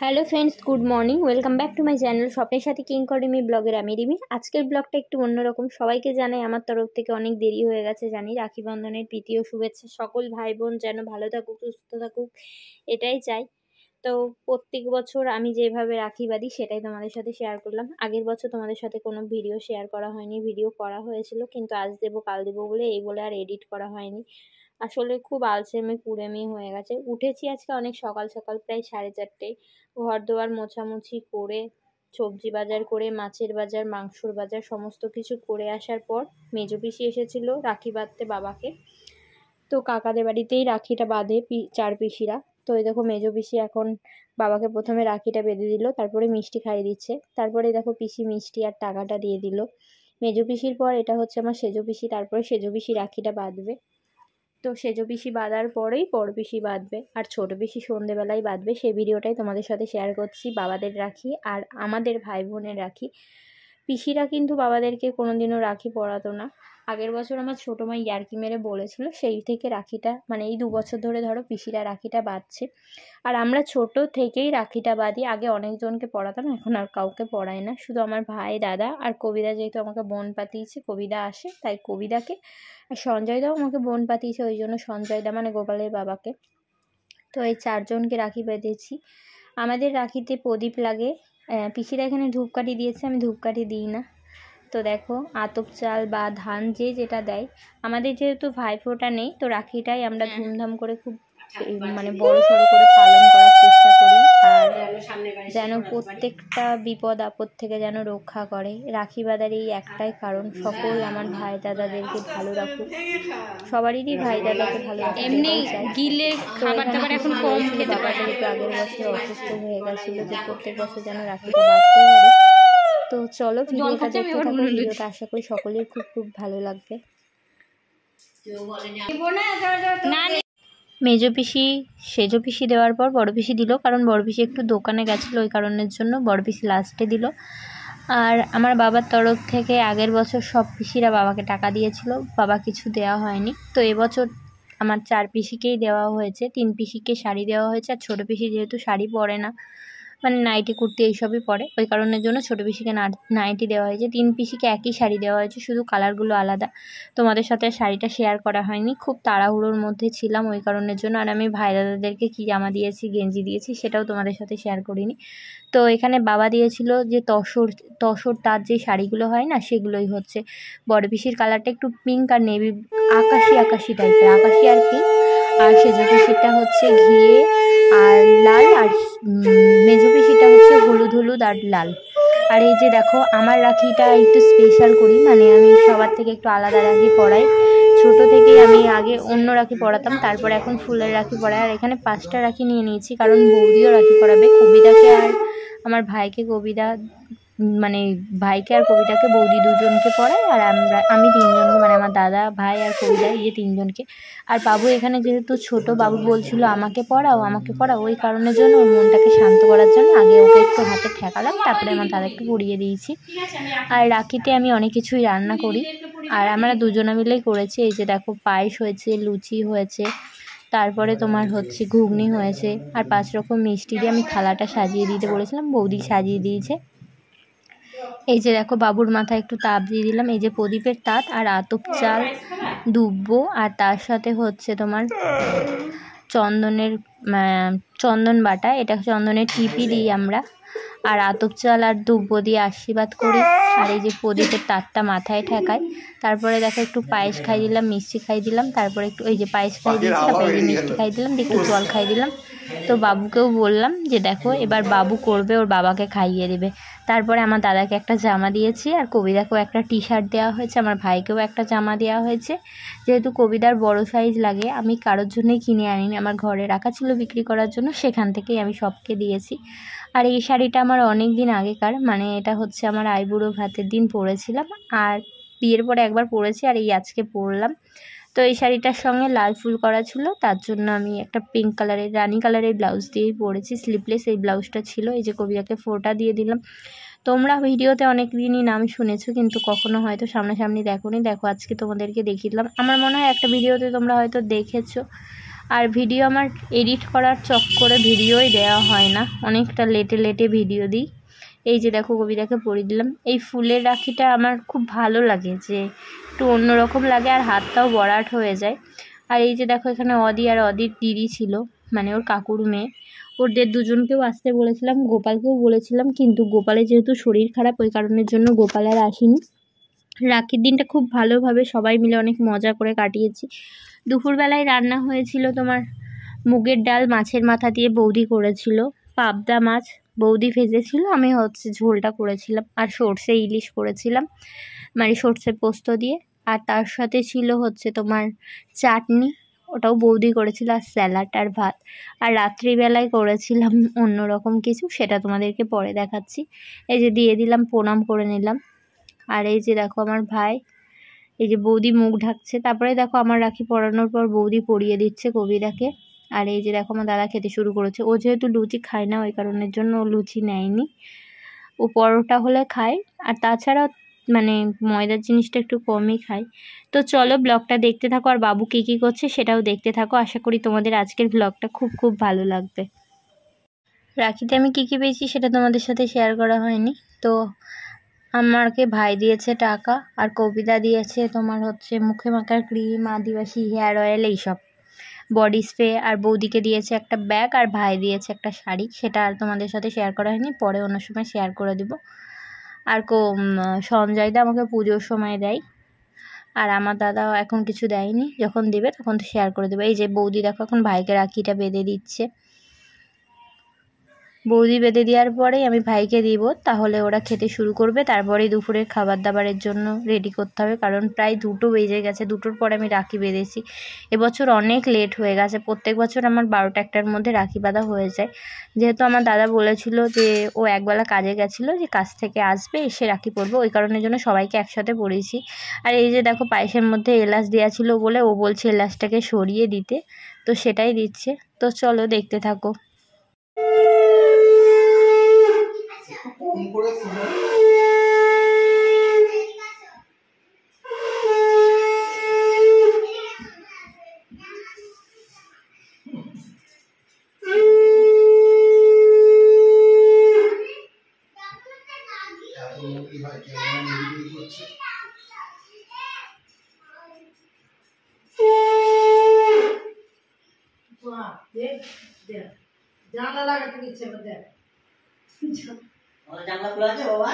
Hello friends, good morning. Welcome back to my channel স্বপ্নের সাথে king কর রিমি ব্লগের আমি রিমি। আজকের ব্লগটা একটু অন্যরকম। সবাইকে জানাই আমার তরফ থেকে অনেক দেরি হয়ে গেছে জানি। রাখি বন্ধনের প্রীতি ও শুভেচ্ছা। সকল ভাই বোন যেন ভালো থাকুক, সুস্থ থাকুক, এটাই চাই। তো প্রত্যেক বছর আমি যেভাবে রাখি বাঁধি সেটাই তোমাদের সাথে শেয়ার করলাম। আগের বছর তোমাদের সাথে কোনো ভিডিও শেয়ার করা হয়নি, ভিডিও করা হয়েছিল কিন্তু আজ দেবো কাল দেবো বলে এই বলে আর এডিট করা হয়নি। আসলে খুব আলসেমি কুড়েমি হয়ে গেছে। উঠেছি আজকে অনেক সকাল সকাল, প্রায় 4:30টায়। ঘর দোয়ার মোছামুছি করে, সবজি বাজার করে, মাছের বাজার, মাংসর বাজার সমস্ত কিছু করে আসার পর মেজো পিসি এসেছিল রাখি বাঁধতে বাবাকে। তো কাকাদের বাড়িতেই রাখিটা বাঁধে চার পিসিরা। তো এই দেখো মেজো পিসি এখন বাবাকে প্রথমে রাখিটা বেঁধে দিল, তারপরে মিষ্টি খাইয়ে দিচ্ছে। তারপরে দেখো পিসি মিষ্টি আর টাকাটা দিয়ে দিল। মেজো পিসির পর এটা হচ্ছে আমার সেজো পিসি, তারপরে সেজো পিসি রাখিটা বাঁধবে। তো সেজো পিসি বাঁধার পরেই বড় পিসি বাঁধবে, আর ছোট পিসি সন্ধেবেলায় বাঁধবে। সেই ভিডিওটাই তোমাদের সাথে শেয়ার করছি। বাবাদের রাখি আর আমাদের ভাই বোনের রাখি। পিসিরা কিন্তু বাবাদেরকে কোনোদিনও রাখি পরাতো না। আগের বছর আমার ছোটো মা ইয়ার্কি মেরে বলেছিল, সেই থেকে রাখিটা মানে এই 2 বছর ধরে ধরো পিসিরা রাখিটা বাঁধছে। আর আমরা ছোট থেকেই রাখিটা বাঁধি। আগে অনেকজনকে পড়াতাম, এখন আর কাউকে পড়াই না। শুধু আমার ভাই, দাদা আর কবিদা, যেহেতু আমাকে বোন পাতিয়েছে, কবিদা আসে তাই কবিদাকে, আর সঞ্জয়দাও আমাকে বোন পাতিয়েছে, ওই জন্য সঞ্জয়দা মানে গোপালের বাবাকে। তো এই 4 জনকে রাখি বেঁধেছি। আমাদের রাখিতে প্রদীপ লাগে। পিসিরা এখানে ধূপকাঠি দিয়েছে, আমি ধূপকাঠি দিই না। তো দেখো আতপ চাল বা ধান যে যেটা দেয়। আমাদের যেহেতু ভাইফোঁটা নেই, তো রাখিটাই আমরা ধুমধাম করে খুব মানে বড় সড়ো করে পালন করার চেষ্টা করি। আর যেন প্রত্যেকটা বিপদ আপদ থেকে যেন রক্ষা করে। রাখি বাঁধার এই একটাই কারণ, সকল আমার ভাই দাদাদেরকে ভালো রাখুক, সবারই ভাই দাদাকে ভালো রাখুক। এমনি গিলে খাবার দাবার এখন কম খেতে পারে। একটু আগের বছর অসুস্থ হয়ে গেছিল, যে প্রত্যেক বছর যেন রাখিটা বাঁধতে পারি। তো চলো ভিডিওটা দেখতে থাকো। ভিডিওটা আশা করি সকলের খুব খুব ভালো লাগবে। মেজো পিসি সেজো পিসি দেওয়ার পর বড় পিসি দিল, কারণ বড় পিসি একটু দোকানে গেছিলো, ওই কারণের জন্য বড় পিসি লাস্টে দিল। আর আমার বাবার তরফ থেকে আগের বছর সব পিসিরা বাবাকে টাকা দিয়েছিল, বাবা কিছু দেওয়া হয়নি। তো এবছর আমার 4 পিসিকেই দেওয়া হয়েছে। 3 পিসিকে শাড়ি দেওয়া হয়েছে, আর ছোটো পিসি যেহেতু শাড়ি পরে না, মানে নাইটি কুর্তি এইসবই পরে, ওই কারণের জন্য ছোটো পিসিকে নাইটি দেওয়া হয়েছে। 3 পিসিকে একই শাড়ি দেওয়া হয়েছে, শুধু কালারগুলো আলাদা। তোমাদের সাথে শাড়িটা শেয়ার করা হয়নি, খুব তাড়াহুড়োর মধ্যে ছিলাম ওই কারণের জন্য। আর আমি ভাই দাদাদেরকে কী জামা দিয়েছি, গেঞ্জি দিয়েছি, সেটাও তোমাদের সাথে শেয়ার করিনি। তো এখানে বাবা দিয়েছিল যে তসর তার যে শাড়িগুলো হয় না, সেগুলোই হচ্ছে। বড় পিসির কালারটা একটু পিঙ্ক আর নেভি, আকাশি টাইপের, আকাশি আর পিঙ্ক। আর সেজো পিসিরটা হচ্ছে ঘিয়ে আর লাল, আর মেজো পিসিটা হচ্ছে হলুদ আর লাল। আর এই যে দেখো আমার রাখিটা একটু স্পেশাল করি, মানে আমি সবার থেকে একটু আলাদা রাখি পরাই। ছোটো থেকেই আমি আগে অন্য রাখি পরাতাম, তারপরে এখন ফুলের রাখি পরাই। আর এখানে 5টা রাখি নিয়ে নিয়েছি, কারণ বৌদিও রাখি পরাবে। কবিতাকে আর আমার ভাইকে, কবিতা মানে ভাইকে আর কবিতাকে বৌদি 2 জনকে পড়ায়, আর আমি 3 জনকে, মানে আমার দাদা, ভাই আর কবিতা, এই যে 3 জনকে। আর বাবু এখানে যেহেতু ছোট, বাবু বলছিল আমাকে পড়াও, ওই কারণের জন্য ওর মনটাকে শান্ত করার জন্য আগে ওকে একটু হাতে ঠেকালাম, তারপরে আমার দাদাকে পরিয়ে দিয়েছি। আর রাখিতে আমি অনেক কিছুই রান্না করি, আর আমরা 2 জনে মিলেই করেছি। এই যে দেখো পায়েস হয়েছে, লুচি হয়েছে, তারপরে তোমার হচ্ছে ঘুগনি হয়েছে, আর 5 রকম মিষ্টি দিয়ে আমি থালাটা সাজিয়ে দিতে বলেছিলাম, বৌদি সাজিয়ে দিয়েছে। এই যে দেখো বাবুর মাথায় একটু তাপ দিয়ে দিলাম, এই যে প্রদীপের তাত, আর আতপ চাল, দুব্বো, আর তার সাথে হচ্ছে তোমার চন্দন বাটা, এটা চন্দনের টিপি দিই আমরা। আর আতপ চাল আর দুব্বো দিয়ে আশীর্বাদ করি, আর এই যে প্রদীপের তাতটা মাথায় ঠেকাই। তারপরে দেখো একটু পায়েস খাই দিলাম, মিষ্টি খাই দিলাম, তারপরে একটু এই যে পায়েস খাই দিয়েছি, তারপরে এই যে মিষ্টি খাই দিলাম, একটু জল খাই দিলাম। তো বাবুকেও বললাম যে দেখো এবার বাবু করবে, ওর বাবাকে খাইয়ে দেবে। তারপরে আমার দাদাকে একটা জামা দিয়েছি, আর কবিতাকেও একটা টি-শার্ট দেওয়া হয়েছে, আমার ভাইকেও একটা জামা দেওয়া হয়েছে। যেহেতু কবিতার বড় সাইজ লাগে, আমি কারোর জন্যই কিনে আনিনি, আমার ঘরে রাখা ছিল বিক্রি করার জন্য, সেখান থেকেই আমি সবকে দিয়েছি। আর এই শাড়িটা আমার অনেক দিন আগেকার, মানে এটা হচ্ছে আমার আইবুড়ো ভাতের দিন পরেছিলাম, আর বিয়ের পরে একবার পরেছি, আর এই আজকে পরলাম। তো এই শাড়িটার সঙ্গে লাল ফুল করা ছিল, তার জন্য আমি একটা পিঙ্ক কালারের, রানি কালারের ব্লাউজ দিয়েই পরেছি, স্লিভলেস এই ব্লাউজটা ছিল। এই যে কবিতাকে ফোঁটা দিয়ে দিলাম। তোমরা ভিডিওতে অনেক দিনই নাম শুনেছো, কিন্তু কখনো হয়তো সামনাসামনি দেখোনি। দেখো আজকে তোমাদেরকে দেখিয়ে দিলাম। আমার মনে হয় একটা ভিডিওতে তোমরা হয়তো দেখেছো। আর ভিডিও আমার এডিট করার চক্করে ভিডিওই দেওয়া হয় না, অনেকটা লেটে ভিডিও দিই। এই যে দেখো কবিতাকে পরিয়ে দিলাম। এই ফুলের রাখিটা আমার খুব ভালো লাগে, যে একটু অন্যরকম লাগে আর হাতটাও বরাট হয়ে যায়। আর এই যে দেখো এখানে অদি আর অদির দিদি ছিল, মানে ওর কাকুর মেয়ে, ওদের দুজনকেও আসতে বলেছিলাম, গোপালকেও বলেছিলাম, কিন্তু গোপালের যেহেতু শরীর খারাপ ওই কারণের জন্য গোপাল আর আসেনি। রাখির দিনটা খুব ভালোভাবে সবাই মিলে অনেক মজা করে কাটিয়েছি। দুপুরবেলায় রান্না হয়েছিল তোমার মুগের ডাল, মাছের মাথা দিয়ে বৌদি করেছিল, পাবদা মাছ বৌদি ভেজেছিল, আমি হচ্ছে ঝোলটা করেছিলাম, আর সর্ষে ইলিশ করেছিলাম, মানে সর্ষে পোস্ত দিয়ে। আর তার সাথে ছিল হচ্ছে তোমার চাটনি, ওটাও বৌদি করেছিল, আর স্যালাড আর ভাত। আর রাত্রিবেলায় করেছিলাম অন্যরকম কিছু, সেটা তোমাদেরকে পরে দেখাচ্ছি। এই যে দিয়ে দিলাম, প্রণাম করে নিলাম। আর এই যে দেখো আমার ভাই, এই যে বৌদি মুখ ঢাকছে, তারপরে দেখো আমার রাখি পরানোর পর বৌদি পরিয়ে দিচ্ছে কবিতাকে। আর এই যে দেখো আমার দাদা খেতে শুরু করেছে। ও যেহেতু লুচি খায় না ওই কারণের জন্য ও লুচি নেয়নি, ও পরোটা হলে খায়, আর তাছাড়া মানে ময়দার জিনিসটা একটু কমই খায়। তো চলো ব্লগটা দেখতে থাকো, আর বাবু কী কী করছে সেটাও দেখতে থাকো। আশা করি তোমাদের আজকের ব্লগটা খুব ভালো লাগবে। রাখিতে আমি কী কী পেয়েছি সেটা তোমাদের সাথে শেয়ার করা হয়নি। তো আমাকে ভাই দিয়েছে টাকা, আর কবিতা দিয়েছে তোমার হচ্ছে মুখে মাখার ক্রিম, আদিবাসী হেয়ার অয়েল, এইসব বডি স্প্রে। আর বৌদিকে দিয়েছে একটা ব্যাগ, আর ভাই দিয়েছে একটা শাড়ি, সেটা আর তোমাদের সাথে শেয়ার করা হয়নি, পরে অন্য সময় শেয়ার করে দেব। আর সঞ্জয়দা আমাকে পুজোর সময় দেয়, আর আমার দাদা এখন কিছু দেয়নি, যখন দেবে তখন তো শেয়ার করে দেবে। এই যে বৌদি দেখো এখন ভাইকে রাখিটা বেঁধে দিচ্ছে। বৌদি বেঁধে দেওয়ার পরেই আমি ভাইকে দিব, তাহলে ওরা খেতে শুরু করবে, তারপরেই দুপুরের খাবার দাবারের জন্য রেডি করতে হবে, কারণ প্রায় 2টো বেজে গেছে। 2টোর পরে আমি রাখি বেঁধেছি। এবছর অনেক লেট হয়ে গেছে, প্রত্যেক বছর আমার 12টা-1টার মধ্যে রাখি বাঁধা হয়ে যায়। যেহেতু আমার দাদা বলেছিল যে ও একবেলা কাজে গেছিলো, যে কাজ থেকে আসবে এসে রাখি পরবো, ওই কারণের জন্য সবাইকে একসাথে পরিয়েছি। আর এই যে দেখো পায়েসের মধ্যে এলাচ দেওয়া ছিল বলে ও বলছে এলাচটাকে সরিয়ে দিতে, তো সেটাই দিচ্ছে। তো চলো দেখতে থাকো। জানলা লাগাতে দিচ্ছে আমাদের জানলা খোলা আছে বাবা।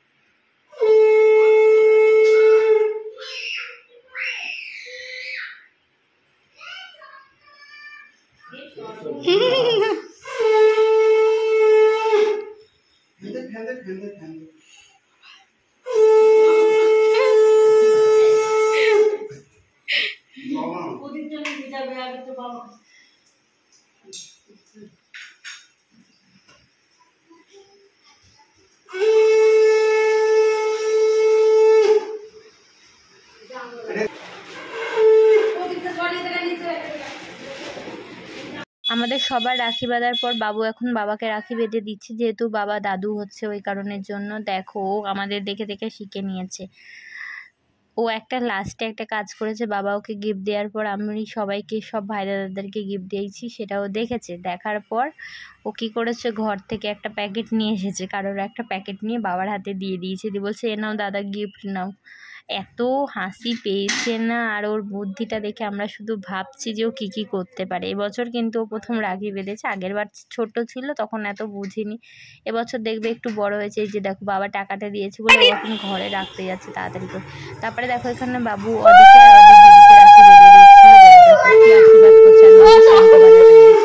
আমাদের সবার রাখি বাঁধার পর বাবু এখন বাবাকে রাখি বেঁধে দিচ্ছে, যেহেতু বাবা দাদু হচ্ছে ওই কারণের জন্য। দেখো ও আমাদের দেখে দেখে শিখে নিয়েছে। ও একটা লাস্টে একটা কাজ করেছে, বাবা ওকে গিফট দেওয়ার পর আমি সবাইকে, সব ভাই দাদাদেরকে গিফট দিয়েছি, সেটাও দেখেছে। দেখার পর ও কী করেছে, ঘর থেকে একটা প্যাকেট নিয়ে এসেছে, কারোর একটা প্যাকেট নিয়ে বাবার হাতে দিয়ে দিয়েছে, দিয়ে বলছে এ নাও দাদা গিফট নাও। এত হাসি পেয়েছে না, আর ওর বুদ্ধিটা দেখে আমরা শুধু ভাবছি যে ও কী কী করতে পারে। এবছর কিন্তু ও প্রথম রাখি বেঁধেছে, আগেরবার ছোট ছিল তখন এত বুঝিনি, এবছর দেখবে একটু বড় হয়েছে। এই যে দেখো বাবা টাকাটা দিয়েছে বলে ও এখন ঘরে রাখতে যাচ্ছে তাড়াতাড়ি করে। তারপরে দেখো এখানে বাবু অদিকে আর অদির দিদিকে রাখি বেঁধে দিচ্ছিল, আশীর্বাদ করছে, আর মাকে শান্ত বাজাতে দিয়েছে।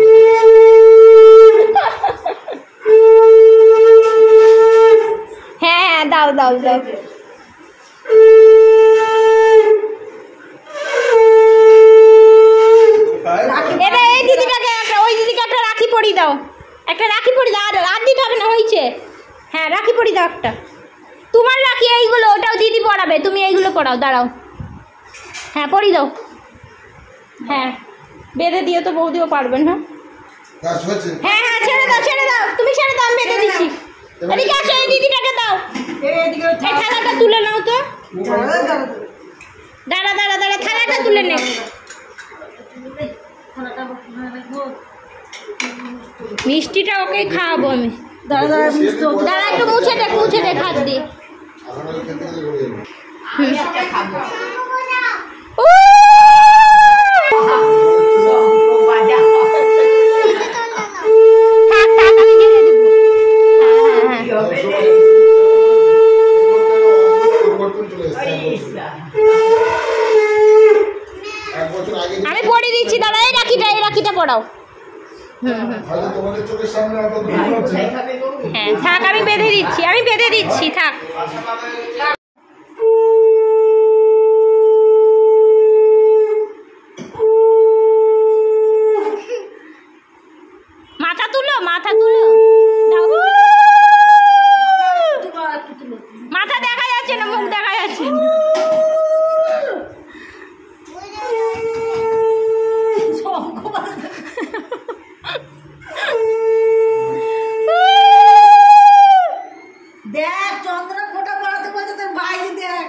হ্যাঁ দাও দাও দাও। এটা এই দিদিটাকে একটা, ওই দিদিকে একটা রাখি পরিয়ে দাও, একটা রাখি পরিয়ে দাও। আর দিতে হবে না, হয়েছে। হ্যাঁ রাখি পরিয়ে দাও একটা, তোমার রাখি এইগুলো, ওটাও দিদি পরাবে, তুমি এইগুলো পরাও, দাঁড়াও। হ্যাঁ পরিয়ে দাও, হ্যাঁ বেঁধে দিও তো, বৌদিও পারবেন। হ্যাঁ হ্যাঁ ছেড়ে দাও ছেড়ে দাও, তুমি ছেড়ে দাও, আমি বেঁধে দিচ্ছি। এদিকে আসো, এই দিদিটাকে দাও, এই থালাটা তুলে নাও তো। দাঁড়া দাঁড়া দাঁড়া, থালাটা তুলে নে। মিষ্টিটা ওকে খাওয়াবো আমি। দাদা দাঁড়া একটু মুছে দে হাত দিয়ে। আমি পড়ে দিচ্ছি, দাঁড়া এই রাখিটা পড়াও। হ্যাঁ থাক, আমি বেঁধে দিচ্ছি থাক। মাথা তুলো মাথা দেখা যাচ্ছে না, মুখ দেখা যাচ্ছে না। দেখ চন্দ্র ফোটা পড়াতে বলছে তোর ভাই দেখ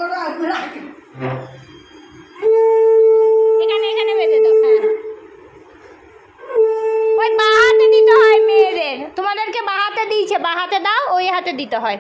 এখানে বেঁধে দাও। হ্যাঁ ওই বাঁ হাতে দিতে হয় মেয়েদের, তোমাদেরকে বাঁ হাতে দিয়েছে, বাঁ হাতে দাও, ওই হাতে দিতে হয়।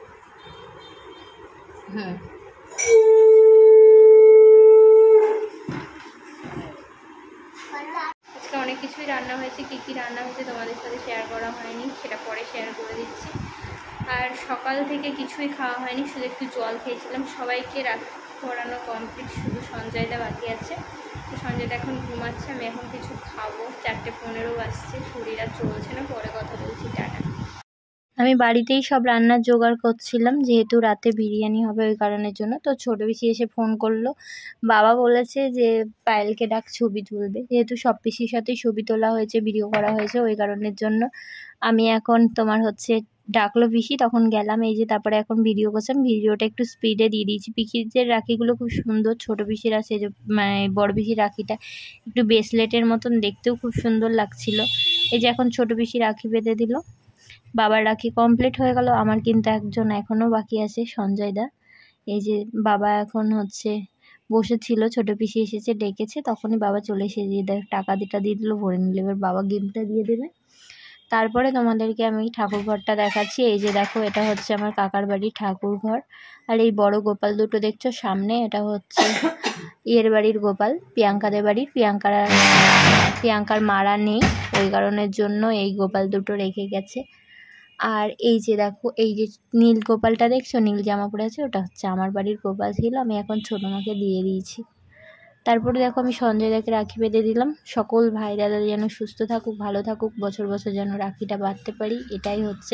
আজকে অনেক কিছুই রান্না হয়েছে, কী রান্না হয়েছে তোমাদের সাথে শেয়ার করা হয়নি, সেটা পরে শেয়ার করে দিচ্ছি। আর সকাল থেকে কিছুই খাওয়া হয়নি, শুধু একটু জল খেয়েছিলাম। সবাইকে পড়ানো কমপ্লিট, শুধু সঞ্জয়দা বাকি আছে। তো সঞ্জয়দা এখন ঘুমাচ্ছে, আমি এখন কিছু খাবো। 4:15 বাজছে, শরীর আর চলছে না, পরে কথা বলছি, টাটা। আমি বাড়িতেই সব রান্নার জোগাড় করছিলাম, যেহেতু রাতে বিরিয়ানি হবে ওই কারণের জন্য। তো ছোটো পিসি এসে ফোন করলো, বাবা বলেছে যে পায়েলকে ডাক, ছবি তুলবে। যেহেতু সব পিসির সাথেই ছবি তোলা হয়েছে, ভিডিও করা হয়েছে, ওই কারণের জন্য আমি এখন তোমার হচ্ছে ডাকলো পিসি, তখন গেলাম। এই যে তারপরে এখন ভিডিও করছিলাম, ভিডিওটা একটু স্পিডে দিয়ে দিয়েছি। পিসির রাখিগুলো খুব সুন্দর, ছোটো পিসির আছে যে মানে বড় পিসির রাখিটা একটু ব্রেসলেটের মতন, দেখতেও খুব সুন্দর লাগছিল। এই যে এখন ছোটো পিসি রাখি বেঁধে দিল, বাবার রাখি কমপ্লিট হয়ে গেল। আমার কিন্তু একজন এখনও বাকি আছে, সঞ্জয়দা। এই যে বাবা এখন হচ্ছে বসেছিল, ছোটো পিসি এসেছে ডেকেছে, তখনই বাবা চলে এসে দিয়ে টাকা দিয়ে দিল, ভরে নিল। এবার বাবা গিফটটা দিয়ে দেবে। তারপরে তোমাদেরকে আমি ঠাকুর ঘরটা দেখাচ্ছি। এই যে দেখো, এটা হচ্ছে আমার কাকার বাড়ির ঠাকুর ঘর। আর এই বড় গোপাল দুটো দেখছো সামনে, এটা হচ্ছে ইয়ের বাড়ির গোপাল, প্রিয়াঙ্কাদের বাড়ির। প্রিয়াঙ্কার মারা নেই, ওই কারণের জন্য এই গোপাল দুটো রেখে গেছে। আর এই যে দেখো, এই যে নীল গোপালটা দেখছো, নীল জামা পরে আছে, ওটা হচ্ছে আমার বাড়ির গোপাল ছিল, আমি এখন ছোটো মাকে দিয়ে দিয়েছি। তারপরে দেখো আমি সঞ্জয়দাকে রাখি বেঁধে দিলাম। সকল ভাই দাদা যেন সুস্থ থাকুক, ভালো থাকুক, বছর বছর যেন রাখিটা বাঁধতে পারি, এটাই হচ্ছে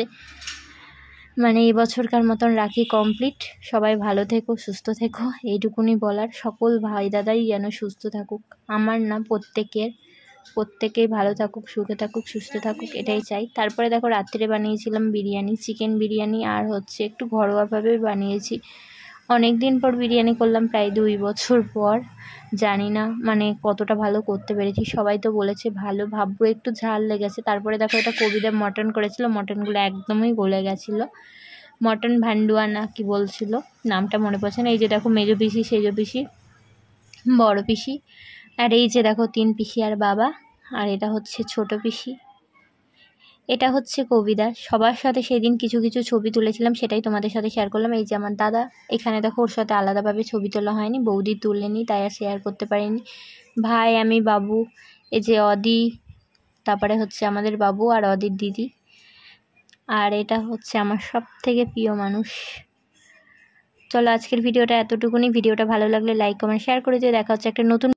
মানে এই বছরকার মতন রাখি কমপ্লিট। সবাই ভালো থেকো, সুস্থ থেকো, এইটুকুনি বলার। সকল ভাই দাদাই যেন সুস্থ থাকুক, আমার না প্রত্যেকেই ভালো থাকুক, সুখে থাকুক, সুস্থ থাকুক, এটাই চাই। তারপরে দেখো রাত্রে বানিয়েছিলাম বিরিয়ানি, চিকেন বিরিয়ানি, আর হচ্ছে একটু ঘরোয়াভাবে বানিয়েছি। অনেক দিন পর বিরিয়ানি করলাম, প্রায় 2 বছর পর। জানি না মানে কতটা ভালো করতে পেরেছি, সবাই তো বলেছে ভালো, ভাববো একটু ঝাল লেগেছে। তারপরে দেখো এটা কবিদা মটন করেছিল, মটনগুলো একদমই গলে গেছিলো। মটন ভান্ডুয়া না কি বলছিল, নামটা মনে পড়ছে না। এই যে দেখো মেজো পিসি, সেজো পিসি, বড় পিসি, আর এই যে দেখো 3 পিসি আর বাবা, আর এটা হচ্ছে ছোট পিসি, এটা হচ্ছে কবিদা। সবার সাথে সেদিন কিছু কিছু ছবি তুলেছিলাম, সেটাই তোমাদের সাথে শেয়ার করলাম। এই যে আমার দাদা, এখানে দেখো ওর সাথে আলাদাভাবে ছবি তোলা হয়নি, বৌদি তুলেনি, তাই আর শেয়ার করতে পারিনি। ভাই, আমি, বাবু, এই যে অদি, তারপরে হচ্ছে আমাদের বাবু আর অদির দিদি, আর এটা হচ্ছে আমার সব থেকে প্রিয় মানুষ। চলো আজকের ভিডিওটা এতটুকুনি। ভিডিওটা ভালো লাগলে লাইক কমেন্ট শেয়ার করে দিও। দেখা হচ্ছে একটা নতুন